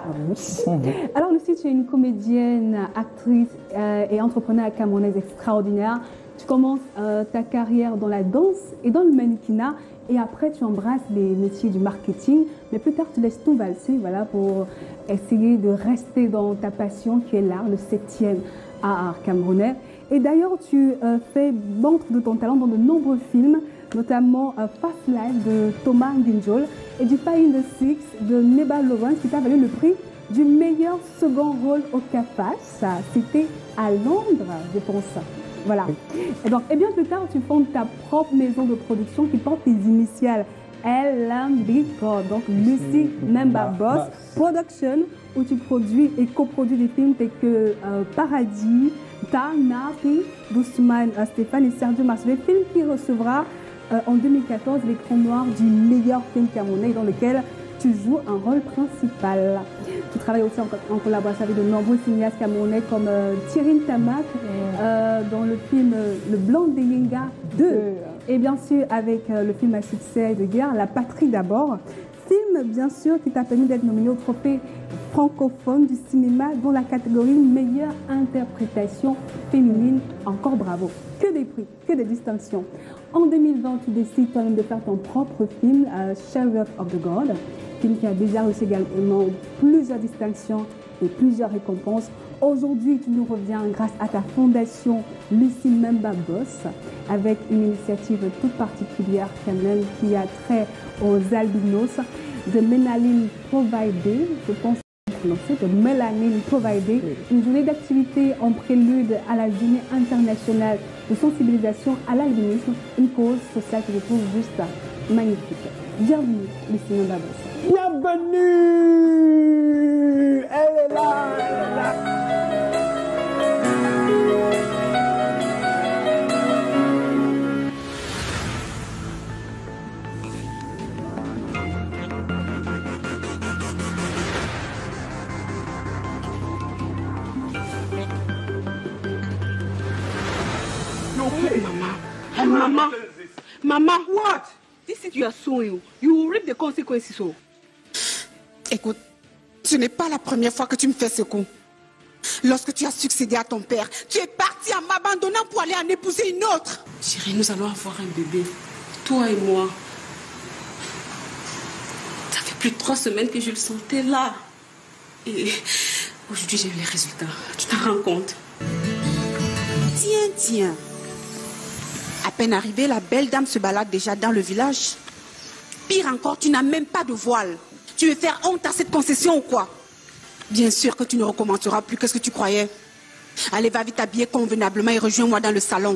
Alors Lucie, tu es une comédienne, actrice et entrepreneur camerounaise extraordinaire. Tu commences ta carrière dans la danse et dans le mannequinat et après tu embrasses les métiers du marketing. Mais plus tard, tu laisses tout valser voilà, pour essayer de rester dans ta passion qui est l'art, le 7e art camerounais. Et d'ailleurs, tu fais montre de ton talent dans de nombreux films, notamment Fast Life de Thomas Nginjol et du Fire in the Six de Neba Lawrence qui t'a valu le prix du meilleur second rôle au CAFAS. C'était à Londres, je pense. Voilà. Et donc, et bien plus tard, tu fondes ta propre maison de production qui porte tes initiales LMB, donc Lucy Memba Boss Production, où tu produis et coproduis des films tels que Paradis, Ta, Napi, Douceman, Stéphane et Sergio Marcellet, film qui recevra en 2014 l'écran noir du meilleur film camerounais dans lequel tu joues un rôle principal. Tu travailles aussi en collaboration avec de nombreux cinéastes camerounais comme Thierry Tamac dans le film Le Blanc des Yenga 2 et bien sûr avec le film à succès de guerre La Patrie d'abord. Film bien sûr qui t'a permis d'être nominé au trophée francophone du cinéma dans la catégorie meilleure interprétation féminine. Encore bravo. Que des prix, que des distinctions. En 2020, tu décides toi-même de faire ton propre film, Chariot of the God, film qui a déjà reçu également plusieurs distinctions et plusieurs récompenses. Aujourd'hui, tu nous reviens grâce à ta fondation Lucy Memba Boss, avec une initiative toute particulière quand même qui a trait aux albinos, de Mélanin Providé, je pense de Mélanin Providé, une journée d'activité en prélude à la journée internationale de sensibilisation à l'albinisme, une cause sociale que je trouve juste magnifique. Bienvenue, Lucy Memba Boss. Bienvenue. Elle est là, elle est là. Mama, what? This is your sowing. You will reap the consequences. Écoute, ce n'est pas la première fois que tu me fais ce coup. Lorsque tu as succédé à ton père, tu es parti en m'abandonnant pour aller en épouser une autre. Chérie, nous allons avoir un bébé. Toi et moi. Ça fait plus de 3 semaines que je le sentais là. Et aujourd'hui, j'ai eu les résultats. Tu t'en rends compte? Tiens. À peine arrivée, la belle dame se balade déjà dans le village. Pire encore, tu n'as même pas de voile. Tu veux faire honte à cette concession ou quoi? Bien sûr que tu ne recommenceras plus. Qu'est-ce que tu croyais? Allez, va vite t'habiller convenablement et rejoins-moi dans le salon.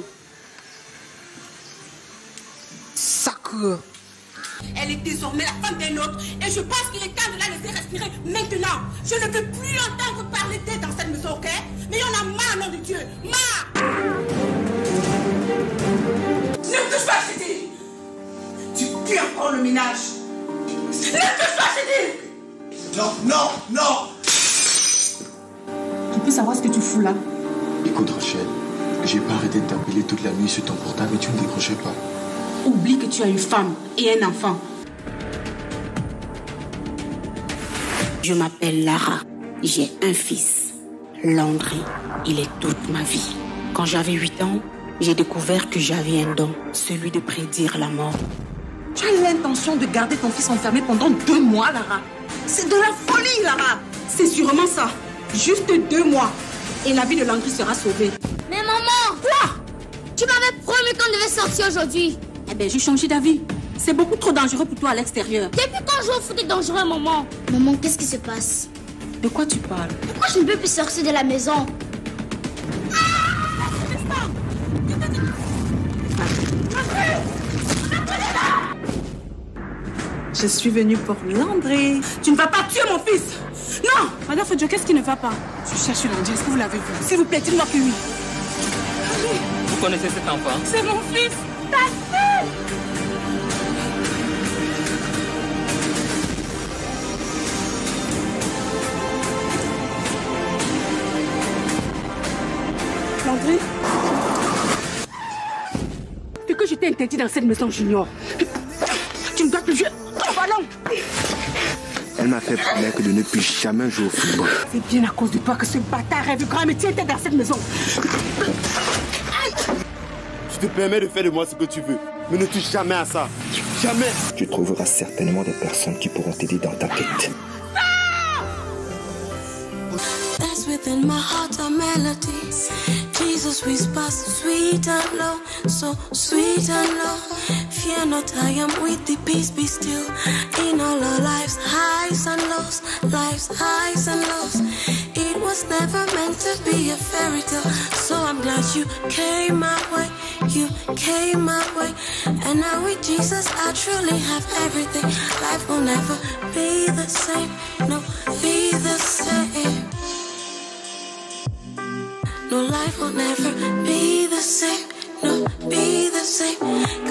Sacre. Elle est désormais la femme d'un autre et je pense qu'il est temps de la laisser respirer maintenant. Je ne veux plus entendre parler d'elle dans cette maison, ok? Mais il y en a marre, nom de Dieu. Marre! Ne me touche pas, je t'ai dit. Tu pues encore le ménage. Ne me touche pas, je t'ai dit. Non. Je peux savoir ce que tu fous là? Écoute Rachel, j'ai pas arrêté de t'appeler toute la nuit sur ton portable et tu ne décrochais pas. Oublie que tu as une femme et un enfant. Je m'appelle Lara. J'ai un fils, Landry. Il est toute ma vie. Quand j'avais 8 ans, j'ai découvert que j'avais un don, celui de prédire la mort. Tu as l'intention de garder ton fils enfermé pendant 2 mois, Lara. C'est de la folie, Lara. C'est sûrement ça. Juste 2 mois. Et la vie de Landry sera sauvée. Mais maman! Quoi? Tu m'avais promis qu'on devait sortir aujourd'hui. Eh bien, j'ai changé d'avis. C'est beaucoup trop dangereux pour toi à l'extérieur. Depuis quand je au foot est dangereux, maman? Maman, qu'est-ce qui se passe? De quoi tu parles? Pourquoi je ne peux plus sortir de la maison? Je suis venue pour Landry. Tu ne vas pas tuer mon fils! Non! Madame Fodjo, qu'est-ce qui ne va pas? Je cherche Landry. Est-ce que vous l'avez vu? S'il vous plaît, dites-moi que oui. Vous connaissez cet enfant? C'est mon fils! Ta fille! Landry? C'est que je t'ai interdit dans cette maison, Junior. Tu ne dois plus jouer au ballon. Elle m'a fait promettre de ne plus jamais jouer au football. C'est bien à cause de toi que ce bâtard rêve grand métier était dans cette maison. Je te permets de faire de moi ce que tu veux, mais ne touche jamais à ça. Jamais. Tu trouveras certainement des personnes qui pourront t'aider dans ta quête. There's within my heart a melody. Jesus whispers sweet and low, so sweet and low. Fear not, I am with thee, peace be still. In all our lives, highs and lows, life's highs and lows. It was never meant to be a fairy tale, so I'm glad you came my way, you came my way. And now with Jesus I truly have everything. Life will never be the same, no, be the same. No, life will never be the same, no, be the same.